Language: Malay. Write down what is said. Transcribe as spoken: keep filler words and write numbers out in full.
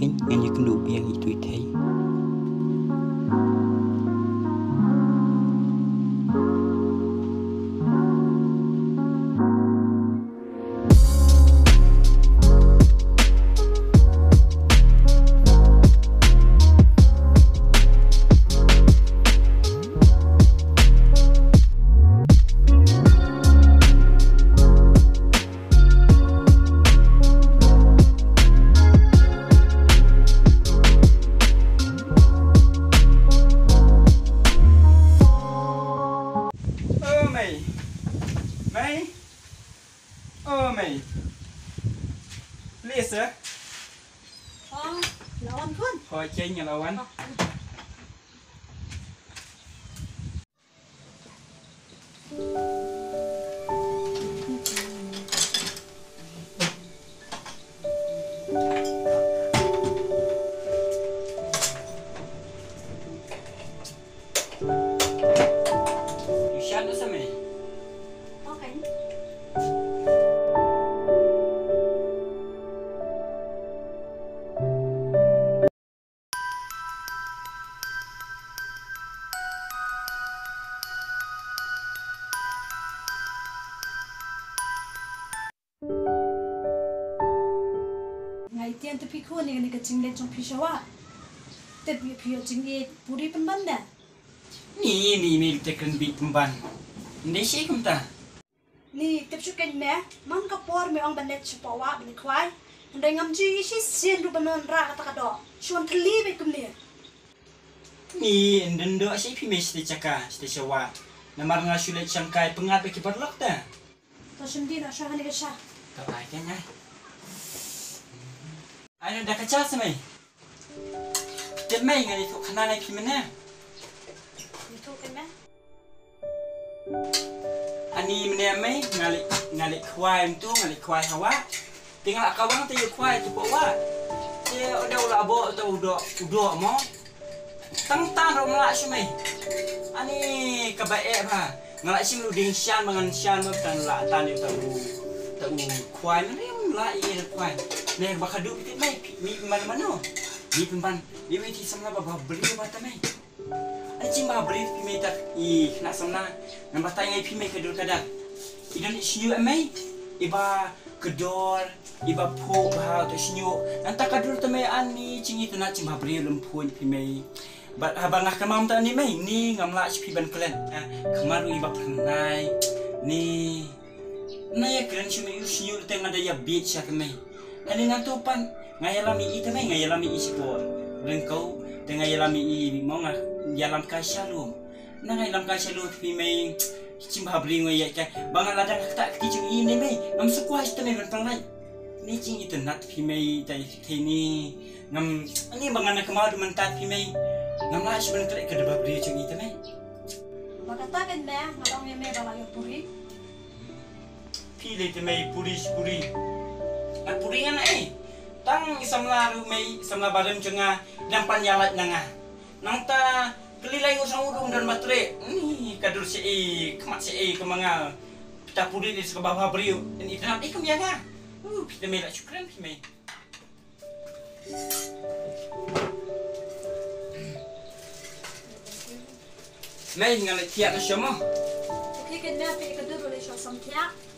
kinh ngay như cái đủ biếng ý tôi thấy mày ơ mày liệt sữa ờ lâu anh khôn hồi chơi nhà lâu anh ngày tiên tôi phi khuôn này cái cái chính lên trong phi sao àแต่พี่พี่จริงเองบุรีเป็นบ้านเนี่ยนี่นี่นี่จะกันบีบบันนี่ใช่คุณตานี่แต่ชุดกันแม่มันก็ปวดไม่ออกบันเน็ตเฉพาะว่าบันเน็ตควายมันได้งำจีชิเสียนรูปนันรากตะกระดอชวนทะเลไปกุมเนี่ยนี่ดันเดอใช่พี่เมสติจักรสติชวาน้ำมันงาชุเลชังกายpengatไปกี่ปัดล็อกตาตัวฉันดีนะชอบนี่ก็ชาต่อไปกันไงไอ้นั่นดักกระจ้าใช่ไหมเจ็บไหมไงถูกขนาดไหนพี่มันเนี่ยมีทุกกันไหมอันนี้มันเนี่ยไหมงาลิงาลิควายมันตู้งาลิควายฮาวะ tinggal akawang tayo kway tu bawa dia udah ulah bawa tu udah udah mo tang tang ro melak sumai ani kabae ba ngalak sim lu ding shan mangan shan ma tan la tan tu tu kway ni melak i kway ne ba khadu pitit mai mi man mano mi pemban mi ti samna ba beri ba ta mai ani cim ba beri pi mai tak i nak samna nam ba tai ngai pi mai kedul kadang idan siu mai iba kedor iba po bah tu sinyo nanti kadur tu mai ani cingi tu nak cimba beri lempuan pi mai bat abangah kemam tu ni mai ni ngamla pi ban klen kemaru iba pernai ni naya keren cuma yu sinyo tu tengah daya beach ya kemai ani nanti pan ngayalami itu mai ngayalami ispor dan kau tengah ngayalami i mau ngah yalam kashalum na ngayalam kashalum pi mai cimba beri ngoyak kan bangal ladang tak kecil ini mai ngam sekuah itu mai bentang lai ni cing itu nat pimei dari ini ngam ini bangana kemau mentat pimei ngam lah sebenarnya kerja kedua beri cing itu mai Makata kan meh ngalong yang meh balai puri pilih itu mai puri puri ah puri kan eh tang samla rumai samla badan cenga nampan yalat nanga nangta kelilai ngusang udung dan baterai ni kadur si e kemat si e kemangal kita puri di sebawah beri ini itu nanti kemana Uh, kita mai nak syukran kita mai. Mai dengan tiap nak semua. Okey kan meh pergi kedua boleh show sampai